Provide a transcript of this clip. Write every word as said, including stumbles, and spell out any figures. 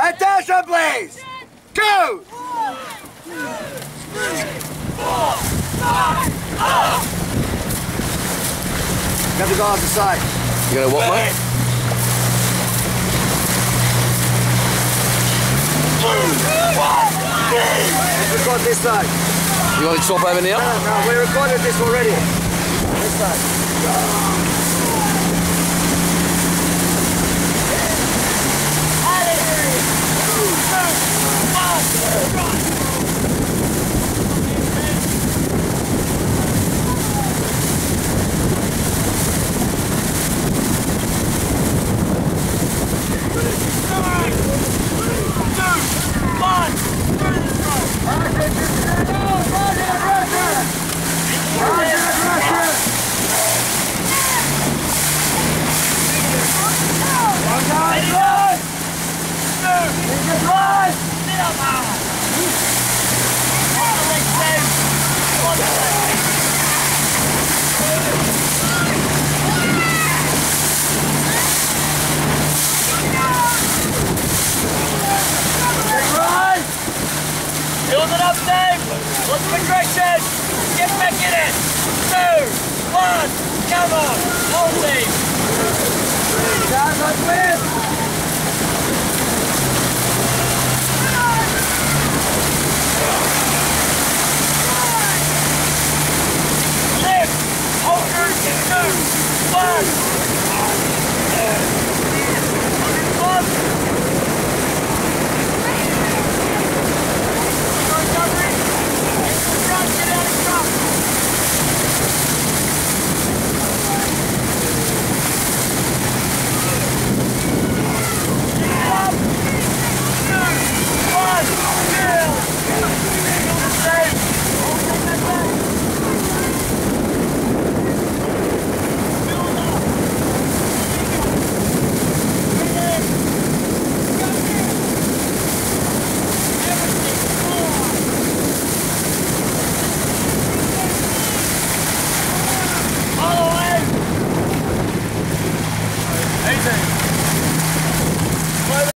Attention, please! Go! You have to go off the side. You gonna what, mate? Let's record this side. You want to swap over now? No, no, we recorded this already. This side. Build it up, Dave! Look for aggression! Get back in it! Two, one, come on! Hold Dave! Guys, let's win!